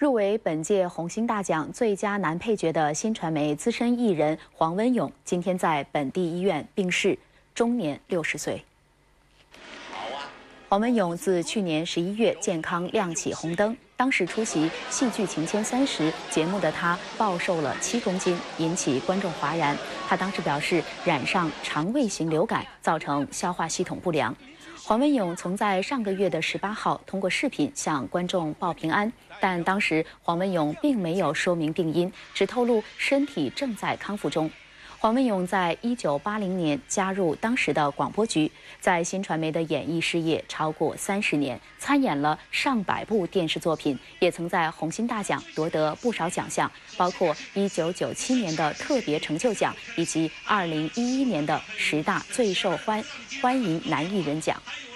入围本届红星大奖最佳男配角的新传媒资深艺人黄文勇，今天在本地医院病逝，终年60岁。黄文勇自去年11月健康亮起红灯，当时出席戏剧《情牵30》节目的他暴瘦了7公斤，引起观众哗然。他当时表示染上肠胃型流感，造成消化系统不良。黄文勇曾在上个月的18号通过视频向观众报平安，但当时黄文勇并没有说明病因，只透露身体正在康复中。黄文勇在1980年加入当时的广播局，在新传媒的演艺事业超过30年，参演了上百部电视作品，也曾在红星大奖夺得不少奖项，包括1997年的特别成就奖以及2011年的10大最受欢迎男艺人奖。